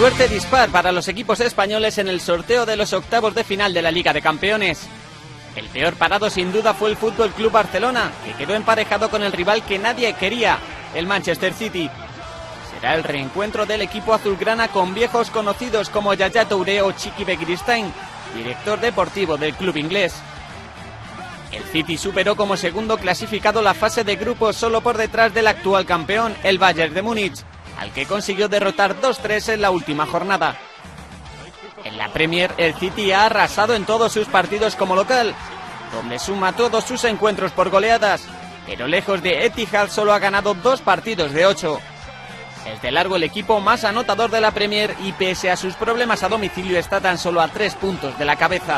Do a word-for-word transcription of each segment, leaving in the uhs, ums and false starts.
Suerte dispar para los equipos españoles en el sorteo de los octavos de final de la Liga de Campeones. El peor parado sin duda fue el F C Barcelona, que quedó emparejado con el rival que nadie quería, el Manchester City. Será el reencuentro del equipo azulgrana con viejos conocidos como Yaya Touré o Chiqui Begiristain, director deportivo del club inglés. El City superó como segundo clasificado la fase de grupos solo por detrás del actual campeón, el Bayern de Múnich, al que consiguió derrotar dos tres en la última jornada. En la Premier, el City ha arrasado en todos sus partidos como local, donde suma todos sus encuentros por goleadas, pero lejos de Etihad solo ha ganado dos partidos de ocho. Es de largo el equipo más anotador de la Premier y pese a sus problemas a domicilio está tan solo a tres puntos de la cabeza.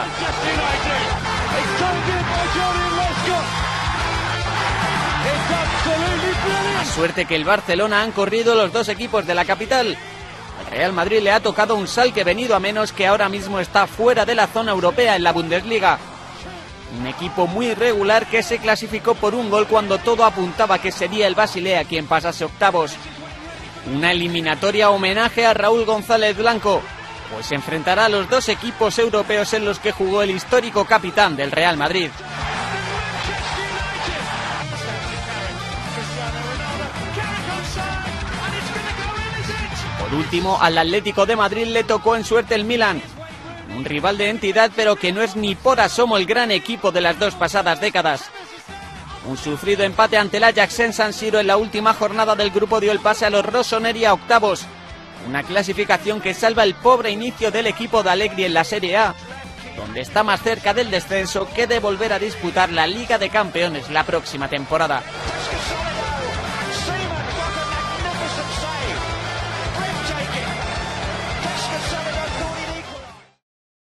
A suerte que el Barcelona han corrido los dos equipos de la capital. Al Real Madrid le ha tocado un Schalke venido a menos que ahora mismo está fuera de la zona europea en la Bundesliga. Un equipo muy irregular que se clasificó por un gol cuando todo apuntaba que sería el Basilea quien pasase octavos. Una eliminatoria homenaje a Raúl González Blanco, pues se enfrentará a los dos equipos europeos en los que jugó el histórico capitán del Real Madrid. Por último, al Atlético de Madrid le tocó en suerte el Milan, un rival de entidad pero que no es ni por asomo el gran equipo de las dos pasadas décadas. Un sufrido empate ante el Ajax en San Siro en la última jornada del grupo dio el pase a los rossoneri a octavos, una clasificación que salva el pobre inicio del equipo de Allegri en la Serie A, donde está más cerca del descenso que de volver a disputar la Liga de Campeones la próxima temporada.